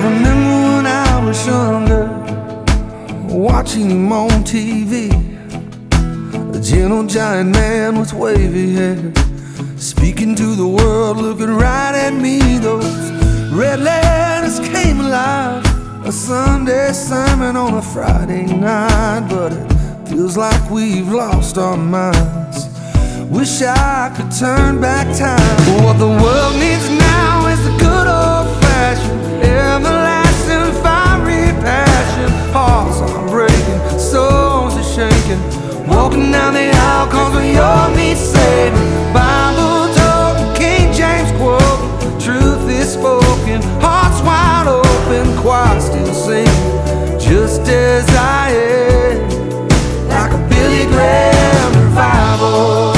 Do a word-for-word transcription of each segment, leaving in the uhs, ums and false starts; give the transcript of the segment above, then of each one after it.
remember when I was younger, watching him on T V, a gentle giant man with wavy hair, speaking to the world, looking right at me. Those red letters came alive, a Sunday sermon on a Friday night. But it feels like we've lost our minds. Wish I could turn back time. But what the world needs now is the good old-fashioned, everlasting, fiery passion. Hearts are breaking, souls are shaking, walking down the aisle cause we all need saving. Bible talking, King James quoting, truth is spoken, hearts wide open, choir still singing, just as I am, like a Billy Graham revival.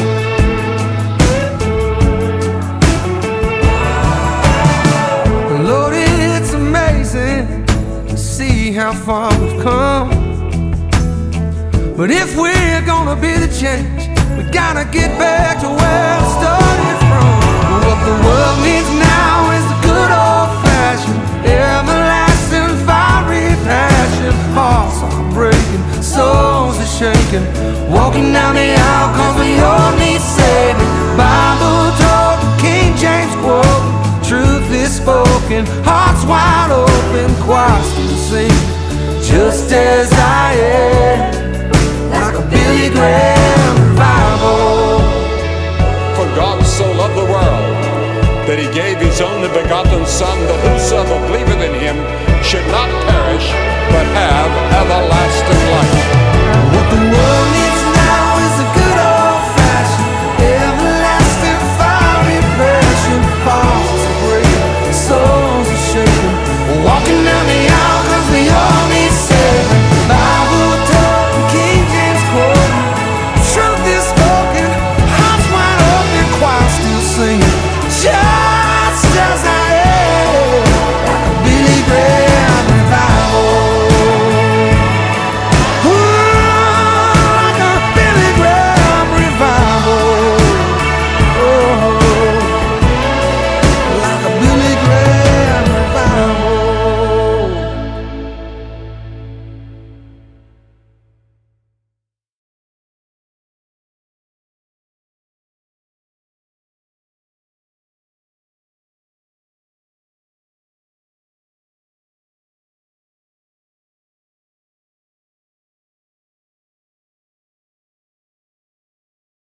Lord, it's amazing to see how far we've come. But if we're gonna be the change, we gotta get back to where we started from. What the world needs now is the good old-fashioned, everlasting, fiery passion. Hearts are breaking, souls are shaking, walking down the aisle cause we all need saving. Bible talking, King James quoting, truth is spoken, hearts wide open, choir still singing, just as I am, like a Billy Graham revival. For God so loved the world that he gave his only begotten Son, that whosoever believeth